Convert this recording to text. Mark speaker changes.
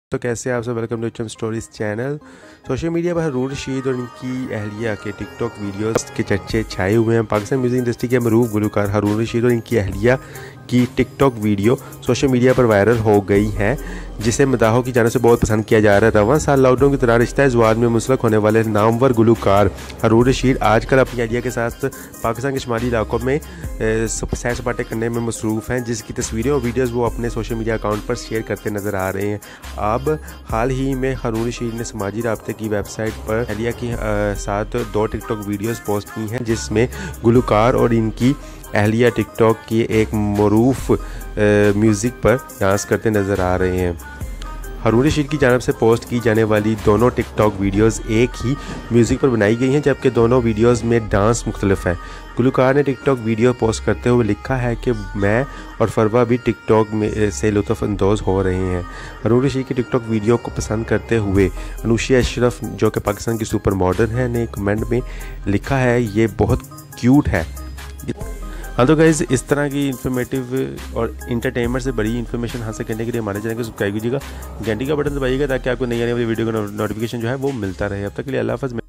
Speaker 1: तो कैसे आप सब, welcome to HM stories channel. Social media पर हारून रशीद और इनकी अहलिया के टिकटॉक वीडियोस के चर्चे छाए हुए हैं। पाकिस्तान म्यूज़िक इंडस्ट्री के मरूफ गुलकार हारून रशीद और इनकी अहलिया की टिकटॉक वीडियो सोशल मीडिया पर वायरल हो गई हैं, जिसे मदाहों की जानिब से बहुत पसंद किया जा रहा है। रवां साल लॉकडाउन के दौरान रिश्ता ज़वाज में मुंसलिक होने वाले नामवर गुलकार हारून रशीद आजकल अपनी अहलिया के साथ पाकिस्तान के शुमाली इलाकों में सैर सपाटे करने में मसरूफ़ हैं, जिसकी तस्वीरें और वीडियोज़ वो अपने सोशल मीडिया अकाउंट पर शेयर करते नज़र आ रहे हैं। अब हाल ही में हारून रशीद ने समाजी राब्ते की वेबसाइट पर अहलिया के साथ 2 टिकटॉक वीडियोज़ पोस्ट की हैं, जिसमें गुलकार और इनकी अहलिया टिकटॉक की एक मरूफ म्यूज़िक पर डांस करते नज़र आ रहे हैं। हारून रशीद की जानिब से पोस्ट की जाने वाली दोनों टिकटॉक वीडियोस एक ही म्यूज़िक पर बनाई गई हैं, जबकि दोनों वीडियोस में डांस मुख्तलिफ है। गुलकार ने टिकटॉक वीडियो पोस्ट करते हुए लिखा है कि मैं और फरवा भी टिकटॉक में से लुत्फ़ अंदोज़ हो रहे हैं। हारून रशीद की टिकटॉक वीडियो को पसंद करते हुए अनुशिया अशरफ, जो कि पाकिस्तान की सुपर मॉडल है, ने कमेंट में लिखा है ये बहुत क्यूट है। हाँ तो गाइज़, इस तरह की इन्फॉर्मेटिव और इंटरटेनमेंट से बड़ी इन्फॉर्मेशन हासिल करने के लिए हमारे चैनल को सब्सक्राइब कीजिएगा, घंटी का बटन दबाइएगा ताकि आपको नई आने वाली वीडियो का नोटिफिकेशन जो है वो मिलता रहे। अब तक के लिए अल्लाह हाफ़िज़।